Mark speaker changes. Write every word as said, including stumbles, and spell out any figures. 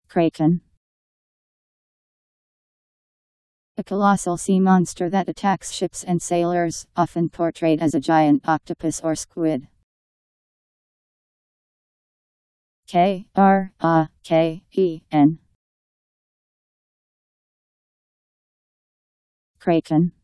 Speaker 1: Kraken. A colossal sea monster that attacks ships and sailors, often portrayed as a giant octopus or squid. K R A K E N. Kraken.